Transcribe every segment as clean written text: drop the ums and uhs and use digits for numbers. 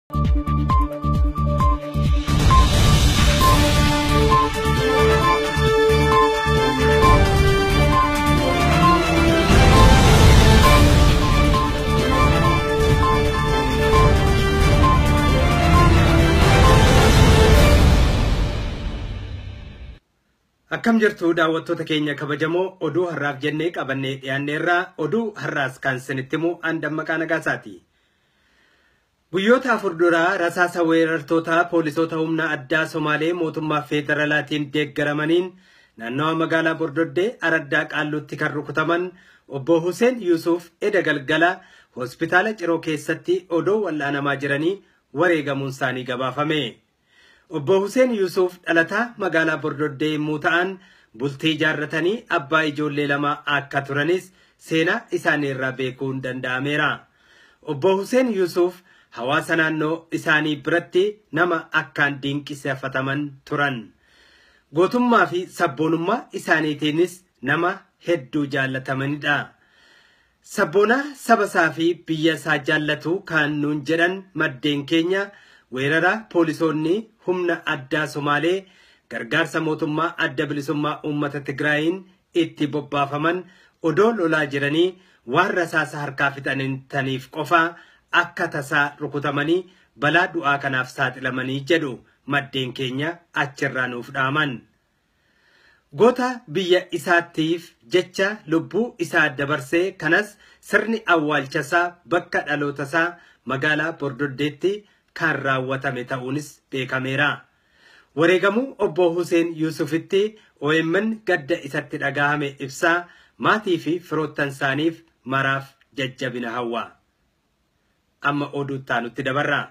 Akkam jirtu daawwattoota keenya kabajamoo oduu har'aaf jennee qabannee dhiyaanneerraa oduu har'aas kan isinitti himu Dammaqaa Nagaasaati. Guyyoota afur duraa rasaasa weerartoota poolisoota humna addaa Somaalee mootummaa federaalaatiin deeggaramaniin naannawa magaalaa Bordoddee Araddaa Qaalluutti kan rukutaman obbo Hussein Yusuf eda galgala hospitaala Ciroo keessatti odoo wal'aanamaa jiranii wareegamuun isaanii gabaafame. Obbo Hussein Yusuf dhalataa magaalaa Bordoddee yommuu ta'an bultii ijaarratanii abbaa ijoollee lama akka turanis seenaa isaanii irraa beekuun danda'ameera. Obbo Hussein Yusuf hawaasa naannoo isaanii biratti nama akkaan dinqisiifataman turan. Gootummaa fi sabboonummaa isaaniitiinis nama hedduu jaallatamanidha. Sabboonaa saba isaa fi biyya isaa jaallatu kan nuun jedhan maddeen keenya weerara poolisoonni humna addaa Somaalee gargaarsa mootummaa adda bilisummaa uummata Tigraayin itti bobbaafaman odoo lolaa jiranii waan rasaasa harkaa fixaniif qofa akka tasaa rukutamanii balaa du'aa kanaaf saaxilamanii jedhu maddeen keenya achirraa nuuf dhaaman. Goota biyya isaatiif jecha lubbuu isaa dabarsee kanas sirni awwaalchasaa bakka dhalootasaa magaalaa Bordoddeetti kan raawwatame ta'uunis beekameera. Wareegamuu obbo Hussein Yusufitti OMN gadda isatti dhagahame ibsaa maatii fi firoottan isaaniif maraaf jajjabina hawwa. Amma oduu taanutti dabarra.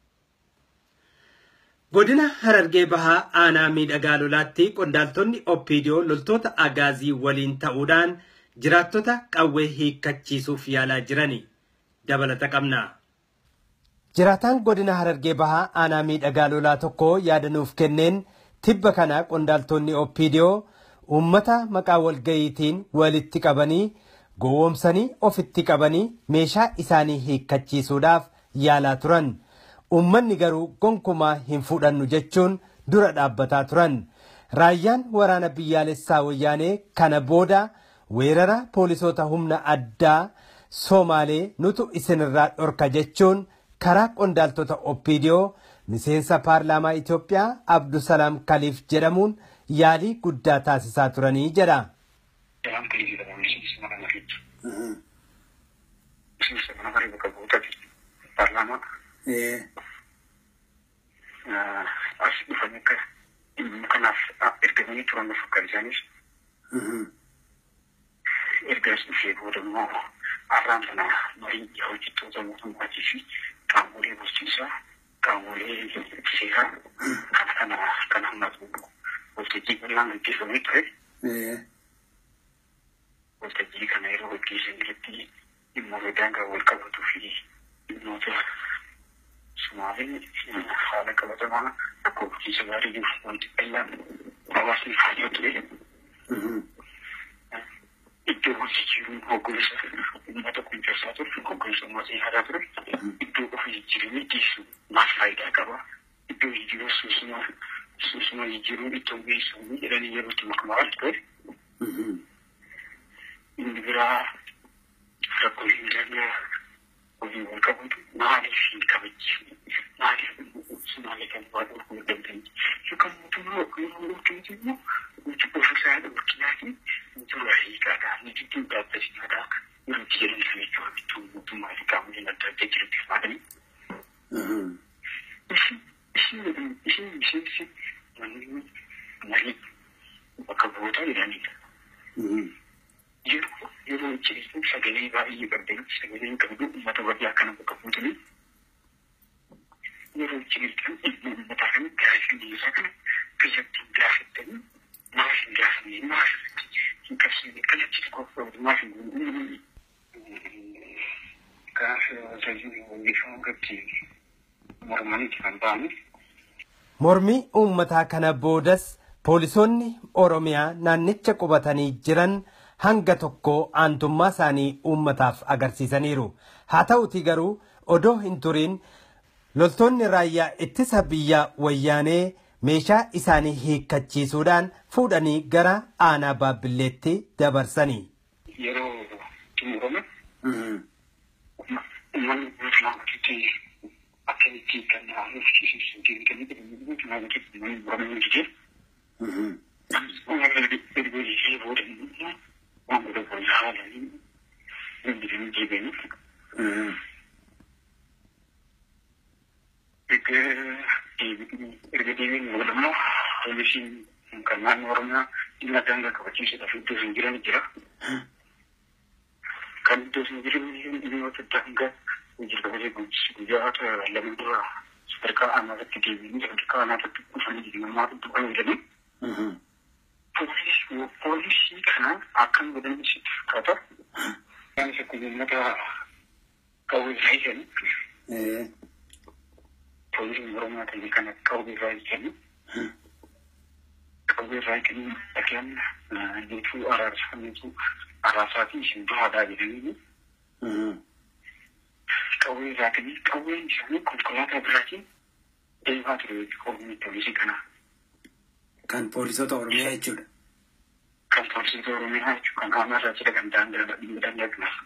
Godina Harargee Bahaa aanaa miidhagaa lolaatti qondaaltonni OPDO loltoota agaazii waliin ta'uudhaan jiraattota qawwee hiikkachiisuuf yaalaa jirani. Dabalata qabna. Jiraataan godina Harargee Bahaa aanaa miidhagaa lolaa tokko yaadanuuf kenneen tibba kana qondaaltonni OPDO uummata maqaa walgayiitiin walitti qabanii gowwoomsanii ofitti qabanii meeshaa isaanii hiikkachiisuudhaaf yaalaa turan. Uummanni garuu gonkumaa hin fudhannu jechuun dura dhaabbataa turan. Raayyaan waraana biyyaalessaa wayyaanee kana booda weerara poolisoota humna addaa Somaalee nutu isinirraa dhorka jechuun karaa qondaaltota OPDO miseensa paarlaamaa Itoophiyaa Abdusalaam Kaliif jedhamuun yaalii guddaa taasisaa turanii jedha. Kamulee bulchiinsa kamulee seeraa kana hammatu waltajjii bal'aan gaggeeffamee ture. Waltajjii kana yeroo gaggeessan irratti dhimmoota daangaa wal qabatuu fi dhimmoota Somaalee haala qabatamaa akka bulchiinsa gaarii jiru wanti bal'aan hawaasni faayyoo ture. Iddoo hojii jiruun hoggansa uummata kunuunsaa ture, hoggansa maatii haaraa ture. Iddoo ofii jireenya geessu maal faayidaa qaba? Iddoo jijjiiruu suusuma jijjiiruu iddoo geessu jedhanii yeroo itti makamaa ture. Inni biraa rakkoolee daangaa hojii wal qabatu maaliif hin kabajne? Maaliif Somaalee kan baaduu kun dandeenye? Yookaan mootummaa yeroo hojjetu immoo nuti ofiisaa dhorkinaa fi nuti waa hiikaadhaa, nuti duudhaa taasifaadhaa. Yeroo jireenya kan jechuudha bituu mootummaa fi qaamoleen adda addaa jirutti faadanii. Isin miseensi manni marii bakka bu'ootaa jedhanidha. Yeroo jireenya sagalee baay'ee qabdan sagaleen qabdu uummata baay'ee akkana bakka buutanii yeroo jireenya uummataa kan gaafii biyyaa kana biyyattiin gaafattanii maaf hin gaafannee maaf hin qabsiifne kallattii qofa maaf hin Mormii uummataa kana boodas poolisoonni Oromiyaa naannicha qubatanii jiran hanga tokko aantummaa isaanii uummataaf agarsiisaniiru. Haa ta'uutii garuu odoo hin turiin Loltoonni raayyaa ittisa biyyaa wayyaanee meeshaa isaanii hiikkachiisuudhaan fuudhanii gara aanaa Baabilleetti dabarsanii. Yeroo xumurame uummanni guutummaatti akkamitti kan haasofsiisu deemtanii jedhamanii guutummaatti uummanni muramee jira. Uummanni ergoolii booda immoo waan godha boonsaa haalanii dandeenye deebi'anii. Erga deebiin booda immoo poolisiin kan naannoo Oromiyaa dhimma daangaa kabachiisuudhaaf iddoo hin jiran jira. Kan iddoo hin jiran dhimmoota daangaa hojii kabaja guyyaa lama dura sadarkaa aanaatti deebiin sadarkaa aanaatti dhufanii namaa dhufanii jiranii. Poolisii kana akkam godhan isitti fakkaata. Waan isa kun uummata qawwee irraa hiikanii. Poolisiin Oromiyaa ta'e kana qawwee irraa hiikanii. Qawwee irraa hiikanii dhaqeen jechuun araarsaa fi isin bahaadhaa jedhanii. Qawwee irraa hiikanii qawween isaanii konkolaataa biraatiin deemaa ture qawween poolisii kanaa. Kan poolisoota Oromiyaa jechuudha. Kan poolisoota Oromiyaa jechuudha. Kan aanarraa jira kan daangaa kanaaf.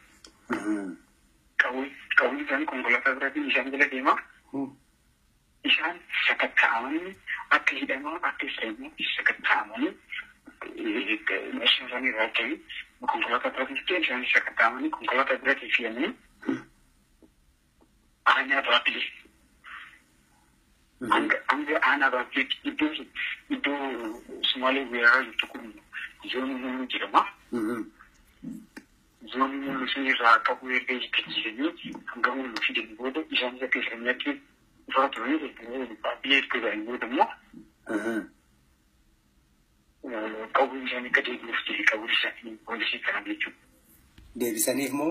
Qawween isaanii konkolaataa biraatiin isaan jala deemaa. Isaan sakatta'amanii akka hidhamaa akka israa'elitti sakatta'amanii meeshaa isaanii irraa ta'anii konkolaataa biraatiin isaan sakatta'amanii konkolaataa biraatiin fe'amanii aanaa Baabbilee. Hanga aanaa Baabbilee iddoo Sumaalee weeraraa jirtu kun zoonii Muluu jedhama. Zoonii Muluu sun irraa qabu erga hiikkachiisanii hanga Muluu fidanii booda isaanis akka israa'elitti dhufaa turanii Baabbilee erga ga'anii booda immoo qawween isaanii akka deebi'uuf ta'e qawween isaanii poolisii kana jechuudha. Deebisaniif moo?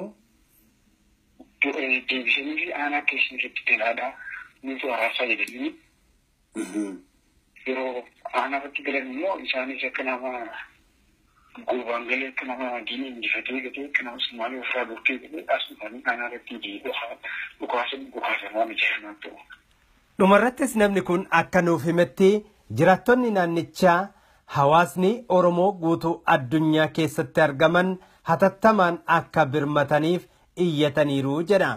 Deebisanii aanaa keessatti dalaadhaa nuti araarsaa jedhanii yeroo aanaa irratti galan immoo isaanis akka nama goobaan galee akka nama diinii injifatee gatee akka nama Sumaalee ofirraa dhorkee galee asumanii aanaa irratti dhukaasan waan ijaaran ta'u. Dhumarrattis namni kun akka nuuf himetti jiraattonni naannichaa hawaasni Oromoo guutuu addunyaa keessatti argaman hatattamaan akka birmataniif iyyataniiru jedha.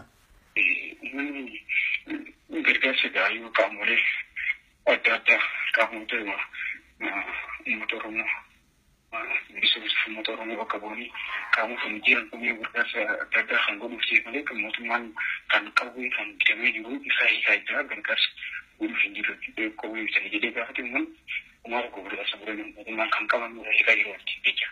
Gargaarsa gaayuu qaamolee adda addaa qaamota uummata Oromoo bilisumsa uummata Oromoo bakka bu'anii qaamota jiran kunneen gargaarsa adda addaa kan godhuuf malee kan mootummaan kan qawwee kan bitamee jiru isaa hiikaa jira gargaarsa godhuuf hin jiru qawwee bitanii jedhee gaafate immoo uummata gargaarsa godhan mootummaan kan qaban hiikaa jiru jecha.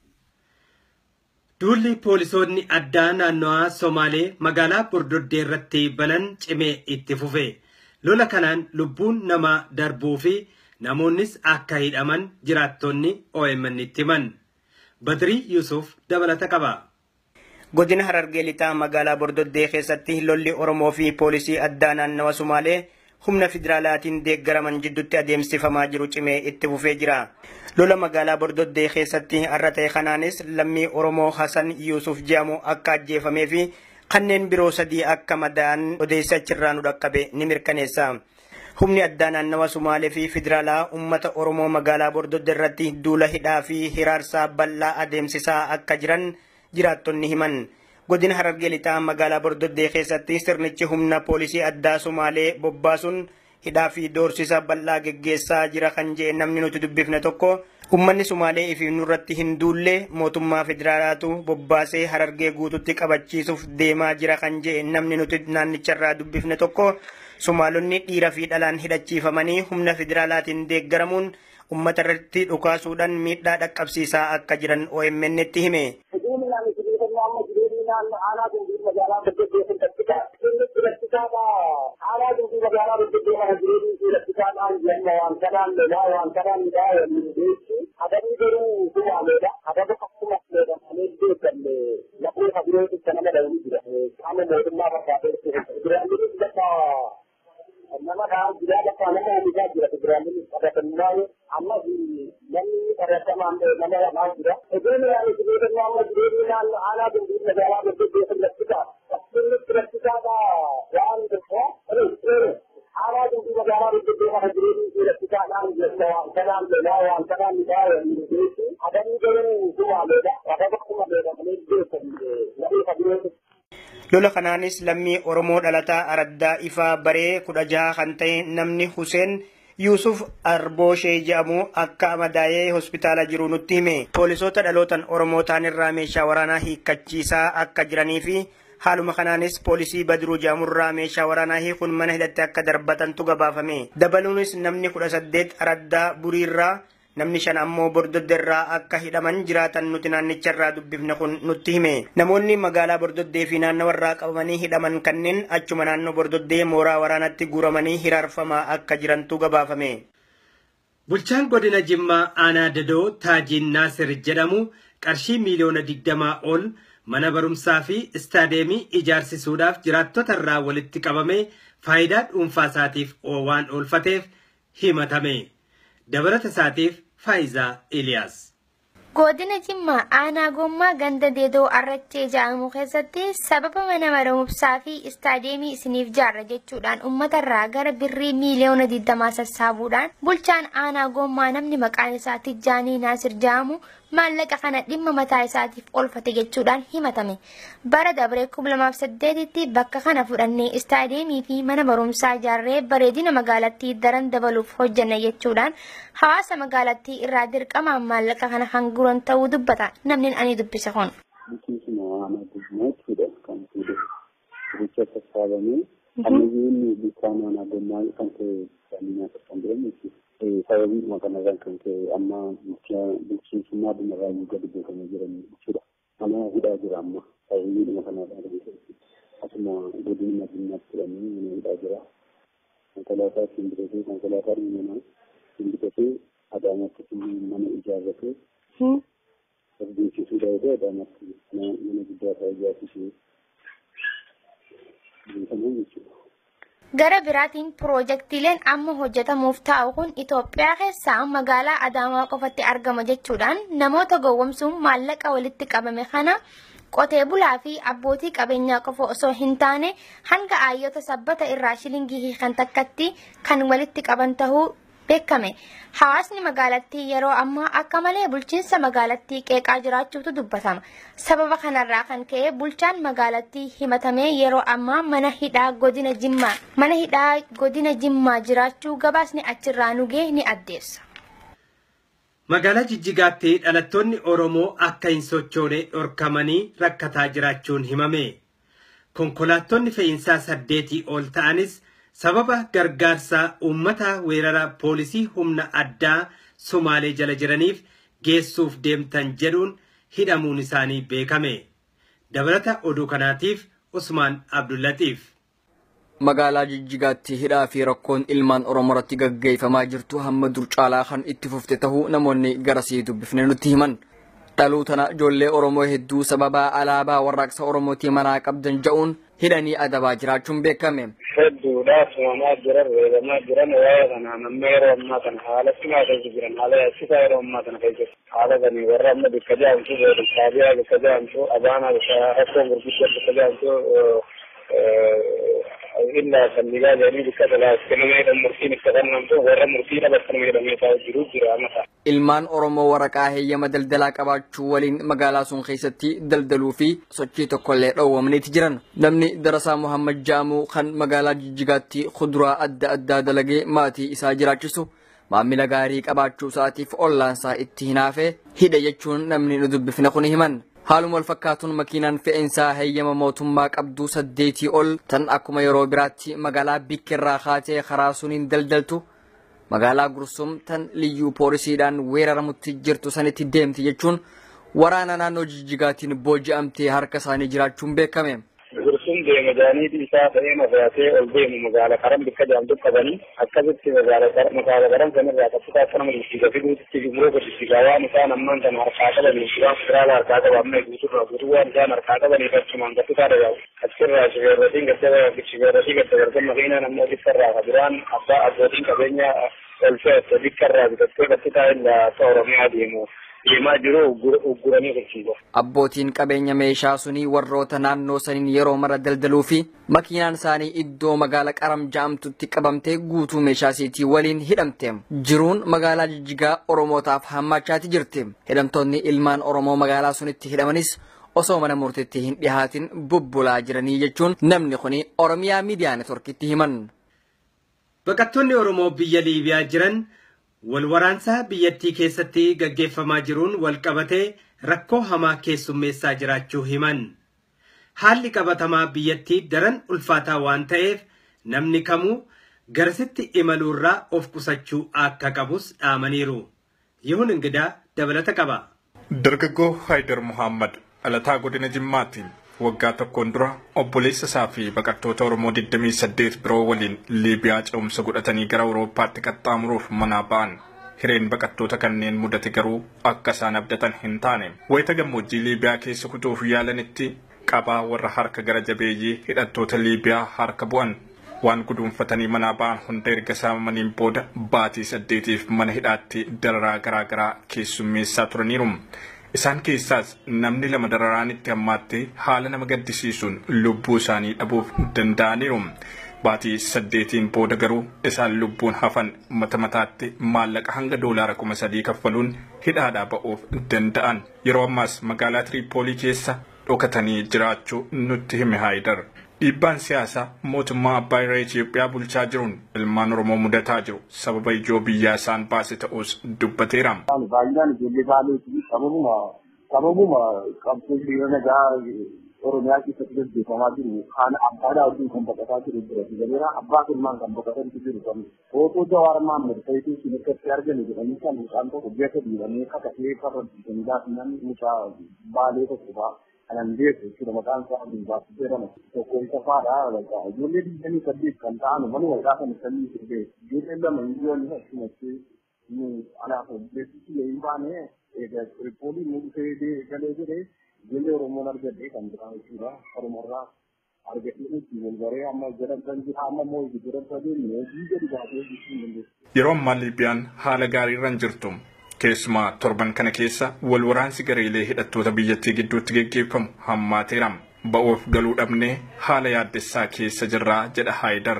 Duulli poolisoonni addaa naannawaa Somaalee magaalaa Bordoddee irratti banan cimee itti fufe. Lola kanaan lubbuun namaa darbuu fi namoonnis akka hidhaman jiraattonni OMN itti himan. Badrii Yusuf dabalata qaba. Godina Harargee lixaa magaalaa Bordoddee keessatti lolli Oromoo fi poolisii addaa naannawa Somaalee humna federaalaatiin deeggaraman jidduutti adeemsifamaa jiru cimee itti fufee jira. Lola magaalaa Bordoddee keessatti har'a ta'e kanaanis lammii Oromoo Hasan Yusuf jedhamu akka ajjeefamee fi kanneen biroo sadii akka madaa'an odeessa achirraa nu dhaqqabe ni mirkaneessa. Humni addaa naannawa Somaalee fi federaalaa uummata Oromoo magaalaa Bordoddee irratti duula hidhaa fi hiraarsaa bal'aa adeemsisaa akka jiran jiraattonni himan. Godina Harargee lixaa magaalaa Bordoddee keessatti sirnichi humna poolisii addaa Somaalee bobbaasuun hidhaa fi doorsisa bal'aa geggeessaa jira kan jedhe namni nuti dubbifne tokko ummanni Somaalee ifi nurratti hin duulle mootummaa federaalaatu bobbaasee Harargee guututti qabachiisuuf deemaa jira kan jedhe namni nuti naannicharraa dubbifne tokko Somaalonni dhiira fi dhalaan hidhachiifamanii humna federaalaatiin deeggaramuun ummata irratti dhukaasuudhaan miidhaa dhaqqabsiisaa akka jiran OMN itti hime. Lola kanaanis lammii Oromoo dhalataa Araddaa Ifaa Baree 16 kan ta'e namni Huseen Yusuf Arbooshee jedhamu akka madaa'ee hospitaala jiru nutti hime. Poolisoota dhalootan Oromoo ta'anirraa meeshaa waraanaa hiikkachiisaa akka jiranii fi haaluma kanaanis poolisii Badruu Jaamurraa meeshaa waraanaa hiikuun mana hidhatti akka darbatantu gabaafame. Dabaluunis namni 18 Araddaa Buriirraa namni 5 ammoo Bordoddeerraa akka hidhaman jiraatan nuti naannicharraa dubbifne kun nutti hime. Namoonni magaalaa Bordoddee fi naannawarraa qabamanii hidhaman kanneen achuma naannoo Bordoddee mooraa waraanatti guuramanii hiraarfamaa akka jirantu gabaafame. Bulchaan godina Jimmaa Aanaa Dadoo Taajiin Naasir jedhamu qarshii miliyoona 20 ol mana barumsaa fi istaadeemii ijaarsisuudhaaf jiraattotarraa walitti qabame faayidaa dhuunfaa isaatiif waan oolfateef himatame. Dabalata isaatiif Faayizaa Eliyaas. Godina Jimmaa Aanaa Gommaa ganda Deedoo Arrachee jedhamu keessatti sababa mana barumsaa fi istaadeemii isiniif jaarra jechuudhaan uummatarraa gara birrii miliyoona 20 sassaabuudhaan bulchaan Aanaa Gommaa namni maqaan isaa Tijjaanii Naasir jedhamu maallaqa kana dhimma mataa isaatiif oolfate jechuudhaan himatame. Bara dabree 2008tti bakka kana fudhannee istaadeemii fi mana barumsaa ijaarree bareedina magaalattii daran dabaluuf hojjanna jechuudhaan hawaasa magaalattii irraa dirqamaan maallaqa kana hanguran ta'uu dubbata namni ani dubbise kun. Sababii makanarraan kan ta'e amma bulchiinsummaa dhumarraa yoo gadi buufamee jiran jechuudha. Nama hidhaa jira amma sababii makanarraa kan ta'e asuma godina Jimmaatti jedhamee mana hidhaa jira. Konkolaataa simbiratee konkolaataa dhuunfaa simbiratee Adaamaatti mana ijaarratee beeksisuu daawwatee Adaamaatti mana guddaa isaa ijaarsisee beekamu jechuudha. Gara biraatiin piroojeektiileen amma hojjetamuuf taa'u kun Itoophiyaa keessaa magaalaa Adaamaa qofatti argama jechuudhaan namoota gowwomsuun maallaqa walitti qabame kana qotee bulaa fi abbootii qabeenyaa qofa osoo hin taane hanga aayyota sabbata irraa shilingii hiikan takkatti kan walitti qaban tahuu beekame. Hawaasni magaalattii yeroo ammaa akka malee bulchiinsa magaalattii qeeqaa jiraachuutu dubbatama. Sababa kanarraa kan ka'e bulchaan magaalattii himatamee yeroo ammaa mana hidhaa godina Jimmaa jiraachuu gabaasni achirraa nugee ni addeessa. Magaalaa Jijjigaatti dhalattoonni Oromoo akka hin sochoone dhorkamanii rakkataa jiraachuun himame. Konkolaattonni fe'iinsaa 8 ol ta'anis sababa gargaarsa uummata weerara poolisii humna addaa Somaalee jala jiraniif geessuuf deemtan jedhuun hidhamuun isaanii beekame. Dabalata oduu kanaatiif Usmaan Abdullatiif. Magaalaa Jijjigaatti hidhaa fi rakkoon ilmaan Oromoo irratti gaggeeffamaa jirtu hamma dur caalaa kan itti fufte tahuu namoonni garasii dubbifne nutti himan. Dhaluu tana ijoollee Oromoo hedduu sababa alaabaa warraaqsa Oromootii manaa qabdan ja'uun hidhanii adabaa jiraachuun beekame. Hedduudhaaf uumamaa jiran reebamaa jiran waa'ee kana namni yeroo ammaa kana haala cimaa keessa jiran haala yaachisaa yeroo ammaa kana keessa haala ganii warra amma bikka jaamtu saabiyaa bikka jaamtu abaanaa bikka rakkoon gurguddaa bikka jaamtu illa sandigaa jedhanii bikka dalaas kennameedha murtiin itti kennamtu warra murtii dhabatanii jedhamee jiru jira amata. Ilmaan Oromoo waraqaa heeyyama daldalaa qabaachuu waliin magaalaa sun keessatti daldaluu fi sochii tokkollee dhoowwamaniiti jiran. Namni Darasaa Muhammad Jaamuu kan magaalaa Jijjigaatti kuduraa adda addaa dalagee maatii isaa jiraachisu maamila gaarii qabaachuu isaatiif ollaansaa itti hinaafee hidhe jechuun namni nu dubbifne kun himan. Haaluma wal fakkaatuun makiinaan fe'insaa heeyyama mootummaa qabduu 8 ol tan akkuma yeroo biraatti magaalaa Bikkeerraa kaatee karaa suniin daldaltu magaalaa Gursum tan liyyuu poolisiidhaan weeraramutti jirtu sanitti deemti jechuun waraana naannoo Jijjigaatiin booji'amtee harka isaanii jiraachuun beekame. Gursum deema jaaniitii isaa ta'ee mafaatee ol deemu magaala karan bikka jaamtu qabanii akkasitti magaala karan sanirraa qabsitaa akka nama dhiiga fiduutitti gumroo godhisiigaa waan isaan ammaan kana harkaa qabanii waan federaala harkaa qabaamne guutuu waan isaan harkaa qabaniif achumaan qabsitaa dhayaa'u. Achirraa shibeerratiin gaddabargan makiinaa namoota ibsarraa kabiraan abbootiin qabeenyaa ol fe'atte bikkarraa bitattee qabsitaa illaa akka Oromiyaa deemu deemaa jiru ugguranii jirti. Abbootiin qabeenya meeshaa sunii warroota naannoo saniin yeroo mara daldaluu fi makiinaan isaanii iddoo magaalaa Qaram jedhamtutti qabamtee guutuu meeshaa siitii waliin hidhamte. Jiruun magaalaa Jijjigaa Oromootaaf hammachaati jirti. Hidhamtoonni ilmaan Oromoo magaalaa sunitti hidhamanis osoo mana murtiitti hin dhihaatin bubbulaa jiranii jechuun namni kuni Oromiyaa Miidiyaa Neetworkitti himan. Baqattoonni Oromoo biyya Liibiyaa jiran walwaraansaa biyyattii keessatti gaggeeffamaa jiruun walqabatee rakkoo hamaa keessummeessaa jiraachuu himan. Haalli qabatamaa biyyattii daran ulfaataa waan ta'eef namni kamuu garasitti imaluurraa of qusachuu akka qabus dhaamaniiru. Yihuun Ingidaa dabalata qaba. Dargaggoo Haydar Muhammad dhalataa godina Jimmaatiin waggaa tokkoon dura obboleessa isaa fi baqattoota Oromoo 28 biroo waliin Liibiyaa ce'umsa godhatanii gara Awurooppaatti qaxxaamuruuf manaa ba'an. Hireen baqattoota kanneen mudate garuu akka isaan abdatan hin taane. Wayita gammoojjii Liibiyaa keessa kutuuf yaalanitti qabaa warra harka gara jabeeyyii hidhattoota Liibiyaa harka bu'an waan guduunfatanii manaa ba'an hunda erga saamamaniin booda baatii 8f mana hidhaatti dararaa garaa keessummeessaa turaniiru. Isaan keessaas namni lama dararaanitti hammaattee haala nama gaddisiisuun lubbuu isaanii dhabuuf danda'aniiru. Baatii 8 booda garuu isaan lubbuun hafan mata mataatti maallaqa hanga doolaara 3,000 kaffaluun hidhaadhaa ba'uuf danda'an. Yeroo ammaas magaalaa Tiriipoolii keessa dhokatanii jiraachuu nutti hime Haydar. Dhiibbaan siyaasaa mootummaa abbaa irree Itoophiyaa bulchaa jiruun ilmaan Oromoo mudataa jiru sababa ijoo biyyaa isaan baase ta'us dubbateera. Baay'inaan ijoollee baaleetii sababuma qabsoo hiriira nagaa Oromiyaa keessatti gaggeeffamaa jiru haala abbaadhaa wajjin kan baqataa jiru jira. Jaleera abbaa ilmaan kan baqatantu jiru kan footoo Jawaar Mohaammed fa'iitii siin akkatti argani jedhanii kan mucaan tokko biyya dhiibanii kakatee farraddiisanii laafnaan mucaa baalee tokko ba'a. Anan beeku sudah makan soal di bawah sejarah toko itu pada lagi. Jadi di sini tadi kan tahu mana mereka kan sendiri sendiri. Jadi dalam menjual ni semua anak besi yang mana Tripoli mungkin kalau jadi orang mana jadi kan berang sudah orang orang harga ini jual barang amal jalan janji amal mau dijual tadi ni jadi bahagia di sini. Yeroon Liibiyaan haala gaariirran jirtu. Keessumaa torban kana keessa walwaraansi gareelee hidhattoota biyyattii gidduutti geggeeffamu hammaateera. Ba'uuf galuu dhabnee haala yaaddessaa keessa jirraa jedha Haydar.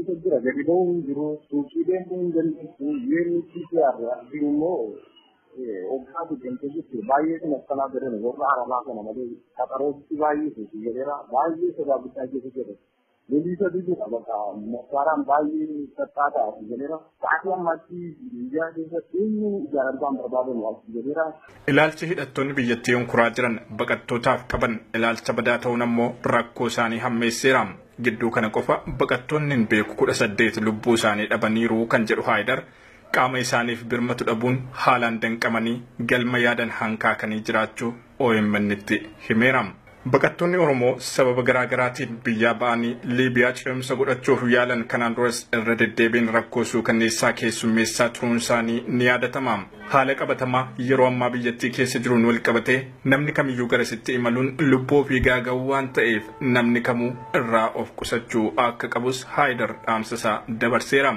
Lelisa dulu apa sekarang bayi tertata, jadi saat yang masih dia ini jalan kan berbeda jadi. Ilaalchi hidhattoonni biyyattii onkuraa jiran baqattootaaf qaban ilaalcha badaa ta'uun ammoo rakkoo isaanii hammeesseera. Gidduu kana qofa baqattoonni hin beeku 18 lubbuu isaanii dhabaniiru kan jedhu Haydar qaama isaaniif birmatu dhabuun haalaan danqamanii galma yaadan hankaakanii jiraachuu OMN'tti himeera. Baqattoonni Oromoo sababa garaagaraatiin biyyaa ba'anii Liibiyaa ce'umsa godhachuuf yaalan kanaan duras irra deddeebiin rakkoo suukanneessaa keessummeessaa turuun isaanii ni yaadatama. Haala qabatamaa yeroo ammaa biyyattii keessa jiruun wal qabatee namni kamiyyuu garasitti imaluun lubbuu fi gaaga'uu waan ta'eef namni kamuu irraa of qusachuu akka qabus Haydar dhaamsasaa dabarseera.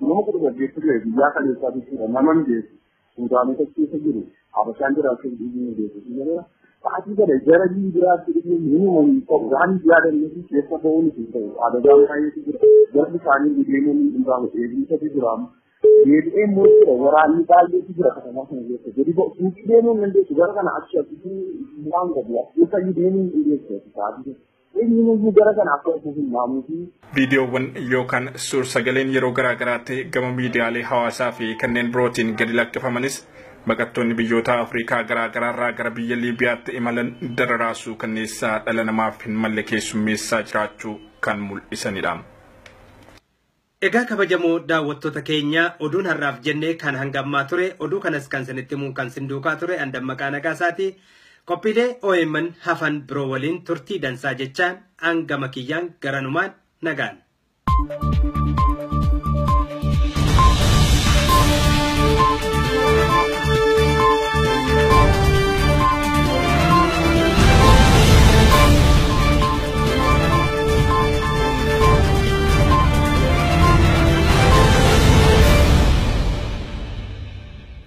Pasti ada jarak berat ini minimum program dia ada ini siapa pun itu ada jarak itu jarak sana di demo ini enggak ini satu gram jadi orang ini kali itu jarak sama sama jadi kok demo nanti sudah kan asyik itu bilang dia kita di demo ini tadi ini juga kan apa itu namusi Videoowwan yookaan suur-sagaleen yeroo garaagaraatti gama miidiyaalee hawaasaa fi kanneen birootiin gadi lakkifamanis baqattoonni biyyoota Afrikaa garaagaraarraa gara biyya Liibiyaatti imalan dararaa suukanneessaa dhala namaaf hin malle keessummeessaa jiraachuu kan mul'isanidha. Egaa kabajamoo daawwattoota keenya oduun har'aaf jennee kan hangammaa ture oduu kanas kan sinitti himuun kan sin duukaa ture Andamaqaa Nagaasaati. Qophiilee OMN hafan biroo waliin turtii dansaa jechaan hanga makiyyaan garanumaan nagaan.